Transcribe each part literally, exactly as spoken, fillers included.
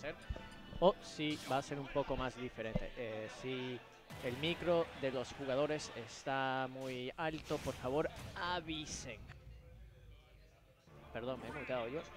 ser, o si va a ser un poco más diferente. Eh, si el micro de los jugadores está muy alto, por favor avisen. Perdón, me he muteado yo.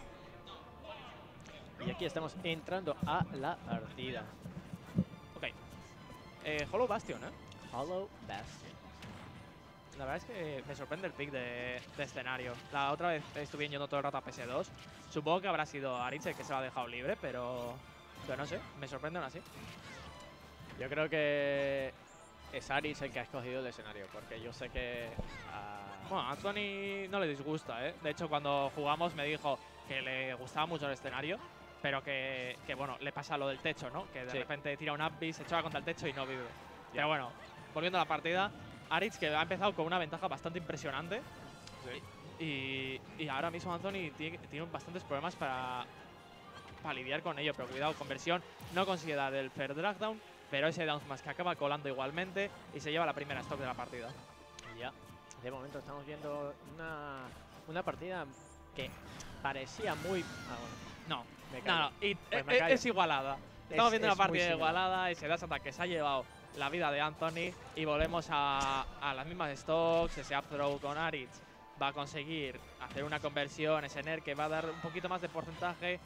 Y aquí estamos entrando a la partida. Ok. Eh, Hollow Bastion, ¿eh? Hollow Bastion. La verdad es que me sorprende el pick de, de escenario. La otra vez estuve yendo todo el rato a P S dos. Supongo que habrá sido Aritz el que se lo ha dejado libre, pero... Pero no sé, me sorprende aún así. Yo creo que es Aritz el que ha escogido el escenario, porque yo sé que... Uh... Bueno, a Anthony no le disgusta, ¿eh? De hecho, cuando jugamos me dijo que le gustaba mucho el escenario, pero que, que bueno, le pasa lo del techo, ¿no? Que de sí. repente tira un upbeat, se choca contra el techo y no vive. Yeah. Pero bueno, volviendo a la partida, Aritz que ha empezado con una ventaja bastante impresionante. Sí. Y, y ahora mismo Anthony tiene, tiene bastantes problemas para, para lidiar con ello. Pero cuidado, conversión no consigue dar el fair dragdown, pero ese down smash que acaba colando igualmente y se lleva la primera stock de la partida. Ya, de momento estamos viendo una, una partida que parecía muy... Ah, bueno. No, me no, no, y pues es, es igualada. Estamos es, viendo es una partida igualada, ese dash attack que se ha llevado la vida de Anthony y volvemos a, a las mismas stocks. Ese up throw con Aritz va a conseguir hacer una conversión, ese Ner que va a dar un poquito más de porcentaje.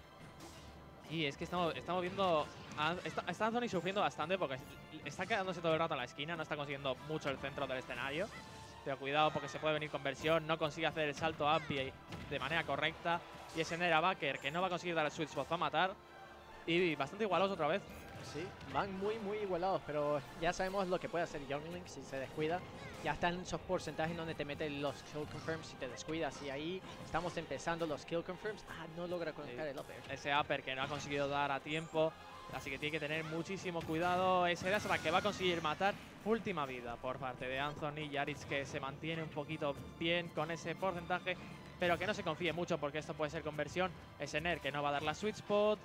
Y es que estamos, estamos viendo... A, está, está Anthony sufriendo bastante porque está quedándose todo el rato en la esquina, no está consiguiendo mucho el centro del escenario. Pero cuidado porque se puede venir conversión, no consigue hacer el salto up de manera correcta. Y ese Ner a Backer que no va a conseguir dar el sweet spot para matar. Y bastante igualados otra vez. Sí, van muy muy igualados, pero ya sabemos lo que puede hacer Youngling si se descuida. Ya están esos porcentajes donde te meten los kill confirms si te descuidas. Y ahí estamos empezando los kill confirms. Ah, no logra conectar sí. el upper. Ese upper que no ha conseguido dar a tiempo. Así que tiene que tener muchísimo cuidado. Ese dash attack que va a conseguir matar. Última vida por parte de Anthony. Y Aritz que se mantiene un poquito bien con ese porcentaje, pero que no se confíe mucho porque esto puede ser conversión. Ese Ner que no va a dar la sweet spot.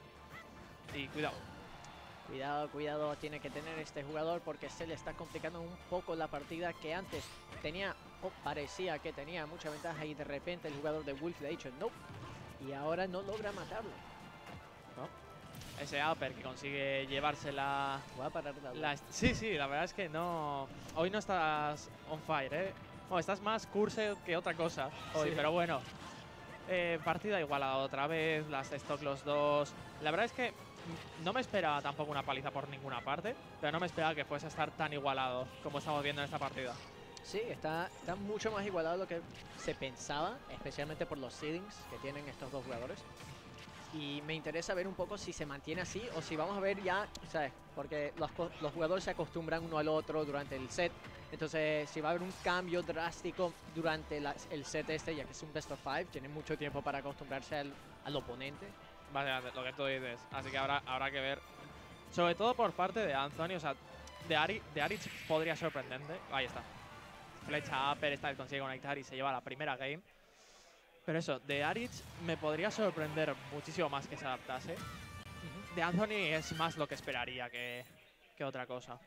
Y cuidado. Cuidado, cuidado, tiene que tener este jugador porque se le está complicando un poco la partida que antes tenía, o parecía que tenía mucha ventaja y de repente el jugador de Wolf le ha dicho no. Y ahora no logra matarlo. ¿No? Ese upper que consigue llevarse la... Voy a parar la, la Sí, sí, la verdad es que no... Hoy no estás on fire, ¿eh? Bueno, estás más cursed que otra cosa hoy, sí. Pero bueno. Eh, partida igualada otra vez, las stock los dos. La verdad es que no me esperaba tampoco una paliza por ninguna parte, pero no me esperaba que fuese a estar tan igualado como estamos viendo en esta partida. Sí, está, está mucho más igualado de lo que se pensaba, especialmente por los seedings que tienen estos dos jugadores. Y me interesa ver un poco si se mantiene así o si vamos a ver ya, ¿sabes? Porque los, los jugadores se acostumbran uno al otro durante el set. Entonces, si va a haber un cambio drástico durante la, el set este, ya que es un best of five, tienen mucho tiempo para acostumbrarse al, al oponente. Vale, lo que tú dices. Así que habrá, habrá que ver. Sobre todo por parte de Anthony, o sea, de, Ari, de Aritz podría sorprendente. Ahí está. Flecha upper, esta vez consigue conectar y se lleva la primera game. Pero eso, de Aritz me podría sorprender muchísimo más que se adaptase. Uh-huh. De Anthony es más lo que esperaría que, que otra cosa.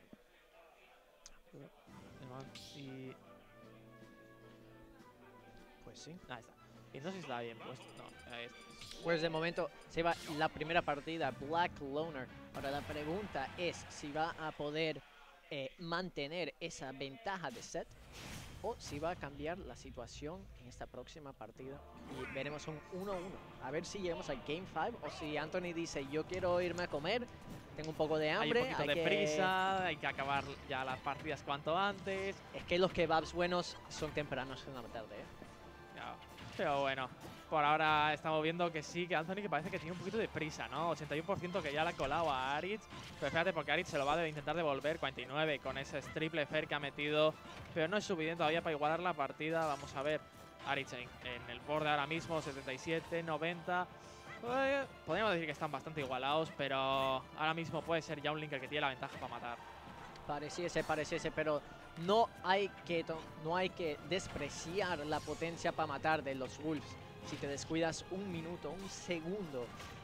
Y... Pues sí. Ahí está. Y no sé si está bien puesto. No, ahí está. Pues de momento se va la primera partida, Black Loner. Ahora la pregunta es si va a poder eh, mantener esa ventaja de set o si va a cambiar la situación en esta próxima partida y veremos un uno uno. A ver si llegamos al Game cinco o si Anthony dice yo quiero irme a comer, tengo un poco de hambre. Hay un poquito hay de que... prisa, hay que acabar ya las partidas cuanto antes. Es que los kebabs buenos son tempranos en la tarde, ¿eh? Ya. Pero bueno, por ahora estamos viendo que sí, que Anthony que parece que tiene un poquito de prisa, ¿no? ochenta y uno por ciento que ya le ha colado a Aritz. Pero fíjate, porque Aritz se lo va a intentar devolver. cuarenta y nueve con ese triple fair que ha metido. Pero no es suficiente todavía para igualar la partida. Vamos a ver. Aritz en, en el borde ahora mismo, setenta y siete, noventa. Eh, podríamos decir que están bastante igualados, pero ahora mismo puede ser Youngling el que tiene la ventaja para matar. Pareciese, pareciese, pero no hay que no hay que despreciar la potencia para matar de los Wolves. Si te descuidas un minuto, un segundo,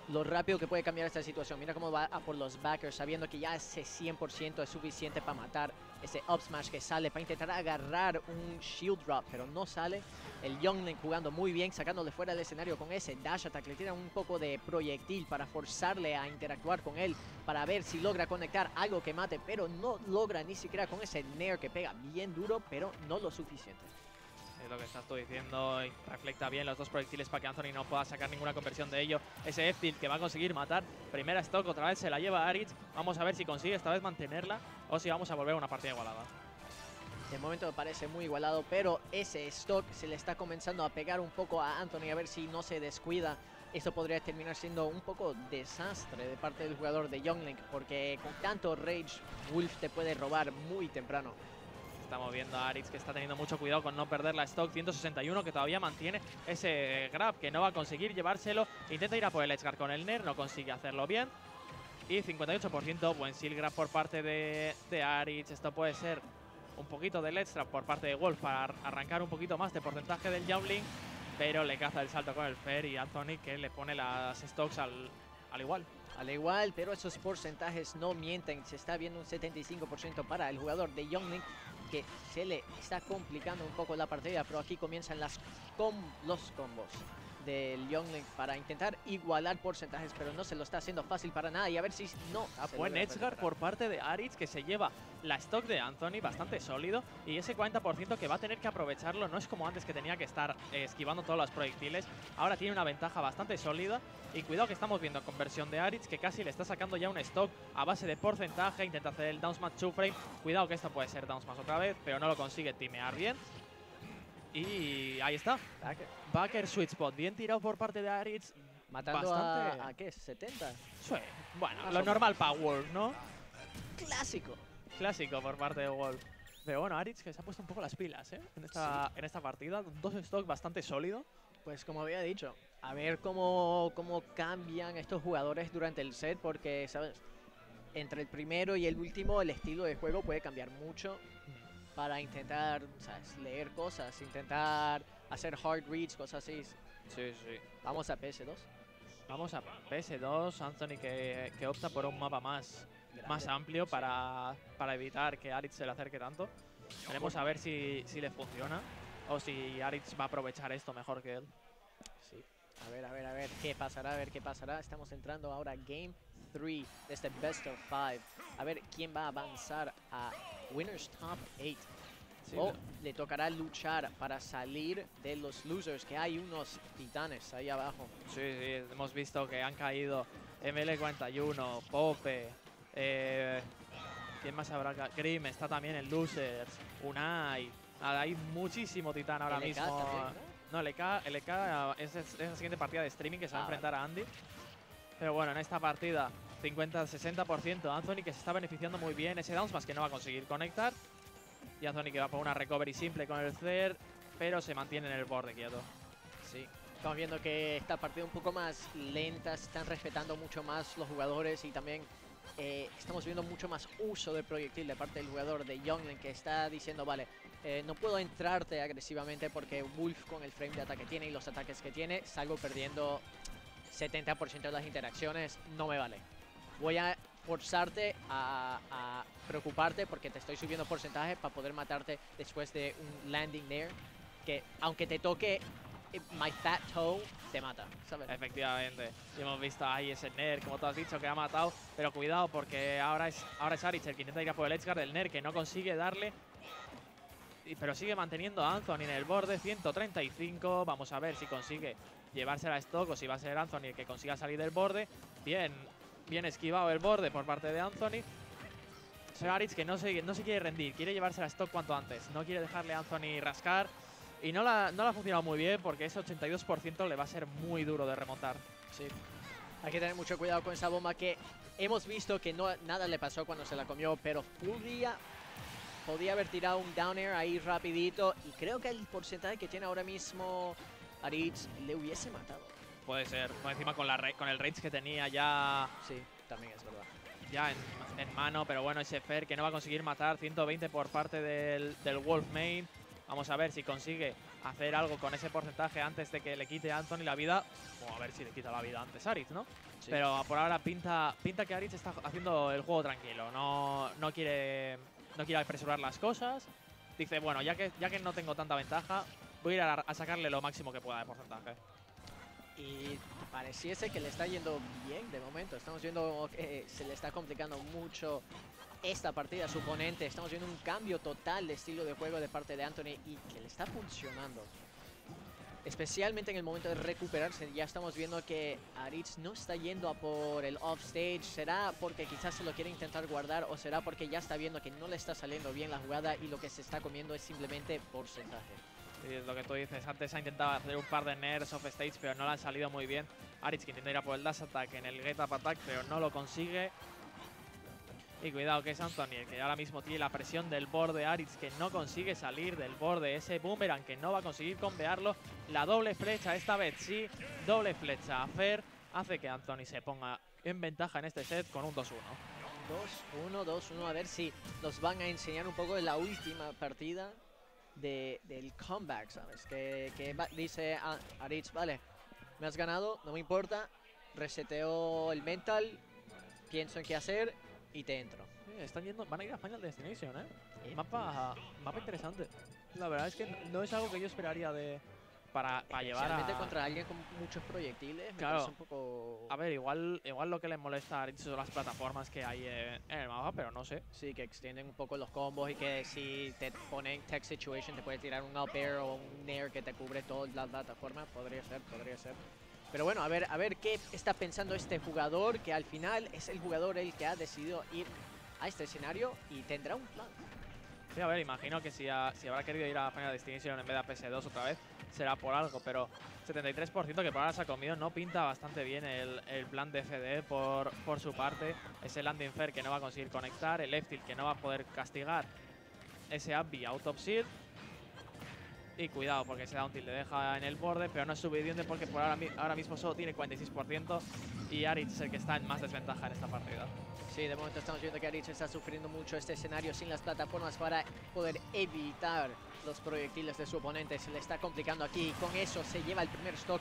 lo rápido que puede cambiar esta situación. Mira cómo va a por los backers, sabiendo que ya ese cien por ciento es suficiente para matar ese up smash que sale, para intentar agarrar un shield drop, pero no sale. El Youngling jugando muy bien, sacándole fuera del escenario con ese dash attack. Le tira un poco de proyectil para forzarle a interactuar con él, para ver si logra conectar algo que mate, pero no logra ni siquiera con ese nair que pega bien duro, pero no lo suficiente. Es lo que estás tú diciendo, y reflecta bien los dos proyectiles para que Anthony no pueda sacar ninguna conversión de ello. Ese F-Tilt que va a conseguir matar. Primera stock, otra vez se la lleva Aritz. Vamos a ver si consigue esta vez mantenerla o si vamos a volver a una partida igualada. De momento me parece muy igualado, pero ese stock se le está comenzando a pegar un poco a Anthony, a ver si no se descuida. Esto podría terminar siendo un poco desastre de parte del jugador de Youngling, porque con tanto rage, Wolf te puede robar muy temprano. Estamos viendo a Aritz que está teniendo mucho cuidado con no perder la stock. ciento sesenta y uno que todavía mantiene ese grab que no va a conseguir llevárselo. Intenta ir a por el Edgeguard con el Nair, no consigue hacerlo bien. Y cincuenta y ocho por ciento, buen seal grab por parte de, de Aritz. Esto puede ser un poquito de ledge trap por parte de Wolf para arrancar un poquito más de porcentaje del Youngling. Pero le caza el salto con el Fair y Anthony que le pone las stocks al, al igual. Al igual, pero esos porcentajes no mienten. Se está viendo un setenta y cinco por ciento para el jugador de Youngling, que se le está complicando un poco la partida, pero aquí comienzan las com los combos del Youngling para intentar igualar porcentajes, pero no se lo está haciendo fácil para nada. Y a ver si no. Ah, buen Edgeguard por parte de Aritz, que se lleva la stock de Anthony bastante sólido, y ese cuarenta por ciento que va a tener que aprovecharlo. No es como antes que tenía que estar eh, esquivando todos los proyectiles. Ahora tiene una ventaja bastante sólida. Y cuidado que estamos viendo conversión de Aritz, que casi le está sacando ya un stock a base de porcentaje. Intenta hacer el down smash two frame. Cuidado que esto puede ser down smash otra vez, pero no lo consigue timear bien. Y ahí está. Backer. Backer sweet spot. Bien tirado por parte de Aritz. Matando Bastante... a, a ¿qué? ¿setenta? Sí. Bueno, Más lo o normal para Wolf, ¿no? Clásico. Clásico por parte de Wolf. Pero bueno, Aritz que se ha puesto un poco las pilas, ¿eh? En esta, sí. en esta partida. Dos stocks bastante sólidos. Pues como había dicho, a ver cómo, cómo cambian estos jugadores durante el set, porque, ¿sabes? Entre el primero y el último, el estilo de juego puede cambiar mucho para intentar, ¿sabes? Leer cosas, intentar hacer hard reads, cosas así. Sí, sí. Vamos a P S dos. Vamos a P S dos. Anthony que, que opta por un mapa más, más amplio para, para evitar que Aritz se le acerque tanto. Veremos a ver si, si le funciona o si Aritz va a aprovechar esto mejor que él. Sí. A ver, a ver, a ver qué pasará, a ver qué pasará. Estamos entrando ahora a Game tres de este Best of five. A ver quién va a avanzar a Winners Top ocho. Sí, o le tocará luchar para salir de los losers, que hay unos titanes ahí abajo. Sí, sí, hemos visto que han caído M L cuarenta y uno, Pope, eh, ¿quién más habrá? Grim está también en losers, Unai. Nada, hay muchísimo titán ahora L K mismo. También, ¿no? No, L K, L K es, es la siguiente partida de streaming que se va a Ah, enfrentar vale. a Andy. Pero bueno, en esta partida cincuenta a sesenta por ciento Anthony que se está beneficiando muy bien. Ese down smash que no va a conseguir conectar. Y Anthony que va por una recovery simple con el Zer, pero se mantiene en el borde quieto. Sí. Estamos viendo que esta partida un poco más lenta, se están respetando mucho más los jugadores y también eh, estamos viendo mucho más uso del proyectil de parte del jugador de Youngling, que está diciendo, vale, eh, no puedo entrarte agresivamente porque Wolf con el frame de ataque tiene y los ataques que tiene, salgo perdiendo setenta por ciento de las interacciones, no me vale. Voy a forzarte a, a preocuparte porque te estoy subiendo porcentaje para poder matarte después de un landing nair que aunque te toque eh, my fat toe, te mata, ¿sabes? Efectivamente. Y hemos visto ahí ese Nair, como tú has dicho, que ha matado. Pero cuidado porque ahora es, ahora es Aritz el que intenta ir a por el Edgeguard del Nair, que no consigue darle. Y, pero sigue manteniendo a Anthony en el borde, ciento treinta y cinco. Vamos a ver si consigue llevarse la stock o si va a ser Anthony el que consiga salir del borde. Bien. Bien esquivado el borde por parte de Anthony. Aritz que no se, no se quiere rendir, quiere llevarse la stock cuanto antes. No quiere dejarle a Anthony rascar. Y no la, no la ha funcionado muy bien porque ese ochenta y dos por ciento le va a ser muy duro de remontar. Sí. Hay que tener mucho cuidado con esa bomba que hemos visto que no, nada le pasó cuando se la comió, pero podría, podía haber tirado un down air ahí rapidito. Y creo que el porcentaje que tiene ahora mismo Aritz le hubiese matado. Puede ser, por encima con, la, con el rage que tenía ya, Sí, también es verdad. ya en, en mano, pero bueno, ese Fer que no va a conseguir matar, ciento veinte por parte del, del Wolf Main. Vamos a ver si consigue hacer algo con ese porcentaje antes de que le quite a Anthony la vida. O a ver si le quita la vida antes Aritz, ¿no? Sí. Pero por ahora pinta, pinta que Aritz está haciendo el juego tranquilo. No, no, quiere, no quiere apresurar las cosas. Dice, bueno, ya que, ya que no tengo tanta ventaja, voy a ir a, a sacarle lo máximo que pueda de porcentaje. Y pareciese que le está yendo bien de momento. Estamos viendo que se le está complicando mucho esta partida a su oponente. Estamos viendo un cambio total de estilo de juego de parte de Anthony y que le está funcionando. Especialmente en el momento de recuperarse. Ya estamos viendo que Aritz no está yendo a por el offstage. ¿Será porque quizás se lo quiere intentar guardar o será porque ya está viendo que no le está saliendo bien la jugada y lo que se está comiendo es simplemente porcentaje? Sí, es lo que tú dices. Antes ha intentado hacer un par de nerfs off stage, pero no le han salido muy bien. Aritz que intenta ir a por el dash attack en el get up attack, pero no lo consigue. Y cuidado que es Anthony, el que ahora mismo tiene la presión del board de Aritz, que no consigue salir del board de ese boomerang, que no va a conseguir convearlo. La doble flecha, esta vez sí, doble flecha a Fer, hace que Anthony se ponga en ventaja en este set con un dos uno. dos uno, dos uno, a ver si nos van a enseñar un poco de la última partida de, del comeback, ¿sabes? Que, que va, dice a Aritz, vale, me has ganado, no me importa, reseteo el mental, pienso en qué hacer y te entro. Sí, están yendo, van a ir a Final Destination, ¿eh? ¿Eh? Mapa, mapa interesante. La verdad es que no es algo que yo esperaría de para, para llevar a... contra alguien con muchos proyectiles, me claro. parece un poco... A ver, igual, igual lo que les molesta a Aritz son las plataformas que hay en, en el mapa, pero no sé. Sí, que extienden un poco los combos y que si te ponen tech situation te puede tirar un up air o un nair que te cubre toda la plataforma. Podría ser, podría ser. Pero bueno, a ver, a ver qué está pensando este jugador, que al final es el jugador el que ha decidido ir a este escenario y tendrá un plan. Sí, a ver, imagino que si, ha, si habrá querido ir a Final Destination en vez de a P S dos otra vez, será por algo, pero setenta y tres por ciento que por ahora se ha comido, no pinta bastante bien el, el plan de F D por, por su parte. Ese landing fair que no va a conseguir conectar, el left tilt que no va a poder castigar ese up B out of shield. Y cuidado, porque ese down tilt le deja en el borde, pero no es suficiente porque por ahora, ahora mismo solo tiene cuarenta y seis por ciento y Aritz es el que está en más desventaja en esta partida. Sí, de momento estamos viendo que Aritz está sufriendo mucho este escenario sin las plataformas para poder evitar los proyectiles de su oponente. Se le está complicando aquí y con eso se lleva el primer stock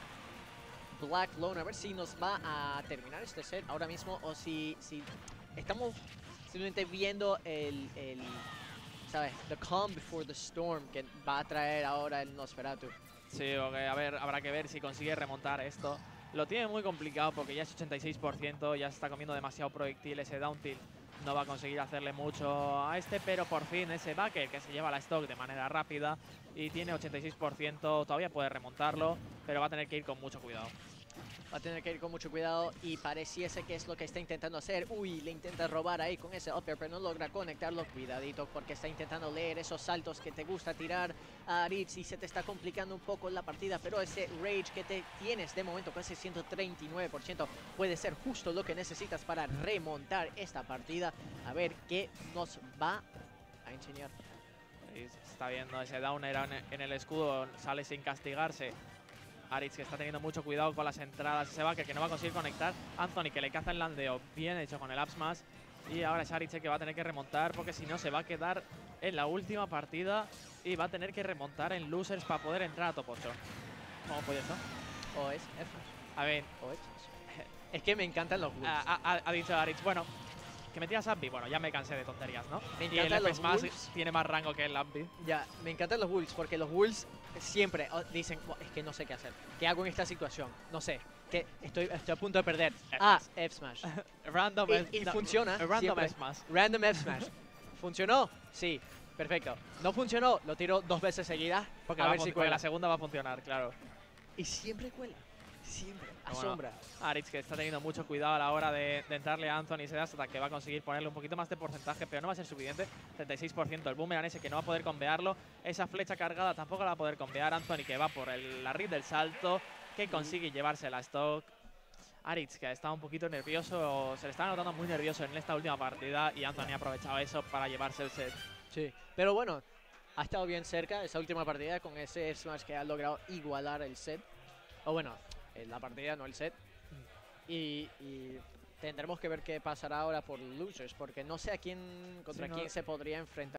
Black Lone. A ver si nos va a terminar este set ahora mismo o si, si estamos simplemente viendo el... el ¿sabes? The calm before the storm que va a traer ahora el Nosferatu. Sí, okay, a ver, habrá que ver si consigue remontar esto. Lo tiene muy complicado porque ya es ochenta y seis por ciento, ya se está comiendo demasiado proyectil. Ese down tilt no va a conseguir hacerle mucho a este, pero por fin ese backer que se lleva la stock de manera rápida y tiene ochenta y seis por ciento, todavía puede remontarlo, pero va a tener que ir con mucho cuidado. Va a tener que ir con mucho cuidado y pareciese que es lo que está intentando hacer. Uy, le intenta robar ahí con ese upper, pero no logra conectarlo. Cuidadito porque está intentando leer esos saltos que te gusta tirar a Aritz y se te está complicando un poco la partida. Pero ese rage que te tienes de momento con ese ciento treinta y nueve por ciento puede ser justo lo que necesitas para remontar esta partida. A ver qué nos va a enseñar. Se está viendo ese downer en el escudo, sale sin castigarse. Aritz que está teniendo mucho cuidado con las entradas, ese backer que no va a conseguir conectar. Anthony que le caza el landeo, bien hecho con el up smash. Y ahora es Aritz que va a tener que remontar porque si no se va a quedar en la última partida y va a tener que remontar en losers para poder entrar a top ocho. ¿Cómo puede eso? O es F. A ver, o es, es que me encantan los bulls. Ha, ha, ha dicho Aritz, bueno, que me tiras Upbeat. Bueno, ya me cansé de tonterías, ¿no? Me y el F smash tiene más rango que el Upbeat. Ya, me encantan los bulls porque los bulls siempre oh, dicen, oh, es que no sé qué hacer. ¿Qué hago en esta situación? No sé. Que estoy, estoy a punto de perder. F ah, F-Smash. Random y, y no, funciona. Random F-Smash. Random F-Smash. ¿Funcionó? Sí. Perfecto. ¿No funcionó? Lo tiro dos veces seguidas. Porque, a ver si cuela. La segunda va a funcionar, claro. Y siempre cuela. Siempre. Bueno, asombra. Aritz que está teniendo mucho cuidado a la hora de, de entrarle a Anthony Sedas hasta que va a conseguir ponerle un poquito más de porcentaje, pero no va a ser suficiente. treinta y seis por ciento el boomerang ese que no va a poder convearlo. Esa flecha cargada tampoco la va a poder convear. Anthony que va por el, la red del salto, que consigue llevarse la stock. Aritz que está un poquito nervioso, se le está notando muy nervioso en esta última partida y Anthony ha aprovechado eso para llevarse el set. Sí, pero bueno, ha estado bien cerca esa última partida con ese smash que ha logrado igualar el set. O bueno, la partida, no el set. Y, y tendremos que ver qué pasará ahora por losers, porque no sé a quién contra sí, no. quién se podría enfrentar.